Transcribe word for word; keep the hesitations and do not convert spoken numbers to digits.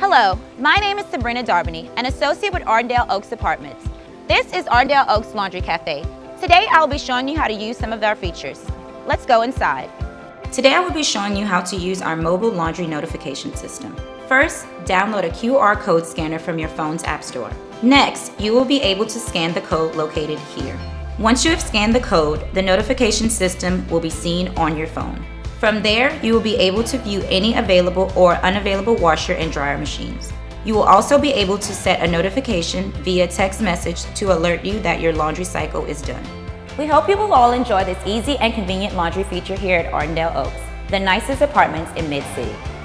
Hello, my name is Sabrina Darbany, an associate with Ardendale Oaks Apartments. This is Ardendale Oaks Laundry Cafe. Today I will be showing you how to use some of our features. Let's go inside. Today I will be showing you how to use our mobile laundry notification system. First, download a Q R code scanner from your phone's app store. Next, you will be able to scan the code located here. Once you have scanned the code, the notification system will be seen on your phone. From there, you will be able to view any available or unavailable washer and dryer machines. You will also be able to set a notification via text message to alert you that your laundry cycle is done. We hope you will all enjoy this easy and convenient laundry feature here at Ardendale Oaks, the nicest apartments in Mid-City.